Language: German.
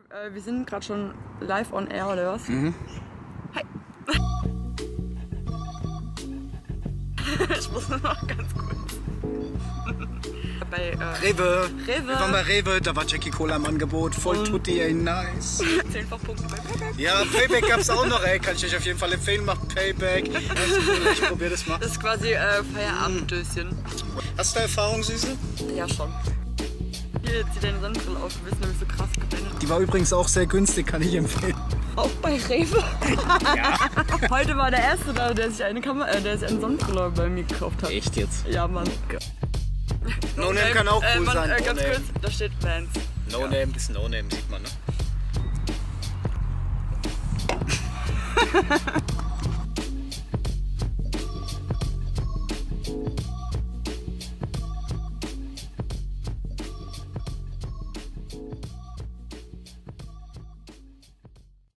Wir sind gerade schon live on air, oder was? Mhm. Hi. Ich muss nur noch ganz kurz. Bei Rewe. Rewe. Wir waren bei Rewe, da war Jackie Cola im Angebot. Voll tutti, ey, nice. 10-fach Punkte bei Payback. Ja, Payback gab's auch noch, ey. Kann ich euch auf jeden Fall empfehlen. Macht Payback. Ich probier das mal. Das ist quasi Feierabenddöschen. Hast du Erfahrung, Süße? Ja, schon. Hier, zieh deine Sonnenbrille auf, du bist nämlich so krass geblendet. Die war übrigens auch sehr günstig, kann ich empfehlen. Auch bei Rewe? Ja. Heute war der Erste da, der sich eine Sonnenbrille bei mir gekauft hat. Echt jetzt? Ja, Mann. No Name kann auch cool sein. Ganz kurz, da steht Vans. No Name ist No Name, sieht man, ne?